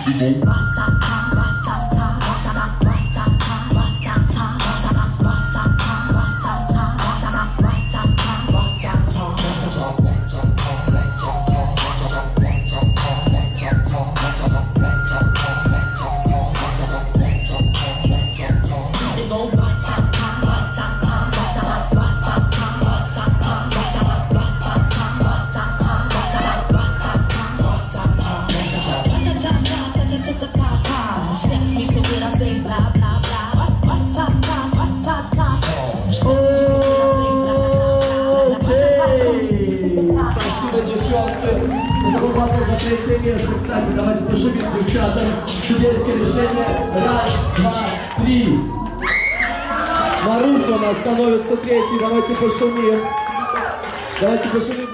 Третье место, кстати, давайте пошумим, девчата. Чудесное решение. Раз, два, три. Маруся у нас становится третьей. Давайте пошумим. Давайте пошумим.